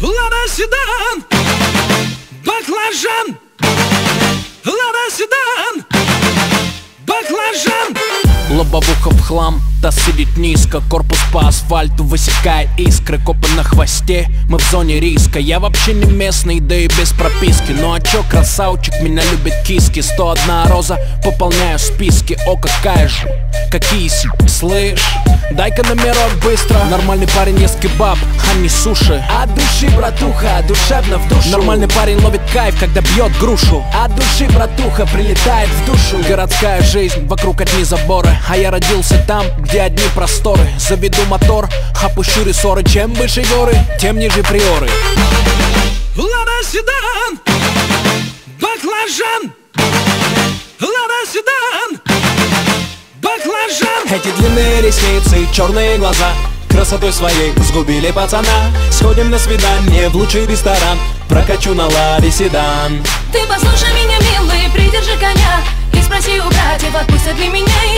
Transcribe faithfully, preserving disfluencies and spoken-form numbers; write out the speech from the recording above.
Лада седан, баклажан. Лада седан, баклажан. Лобовуха в хлам, таз сидит низко, корпус по асфальту высекает искры. Копы на хвосте, мы в зоне риска. Я вообще не местный, да и без прописки. Ну а чё, красавчик, меня любят киски. Сто одна роза, пополняю списки. О, какая же, какие си, слышь, дай-ка номерок быстро. Нормальный парень ест кебаб, а не суши. От души, братуха, душевно в душу. Нормальный парень ловит кайф, когда бьет грушу. От души, братуха, прилетает в душу. Городская жизнь, вокруг одни заборы, а я родился там, где одни просторы. Заведу мотор, опущу рессоры. Чем выше горы, тем ниже приоры. Лада седан, баклажан. Лада седан, баклажан. Эти длинные ресницы, черные глаза красотой своей сгубили пацана. Сходим на свидание в лучший ресторан, прокачу на ладе седан. Ты послушай меня, милый, придержи коня и спроси у братьев, отпустят ли меня.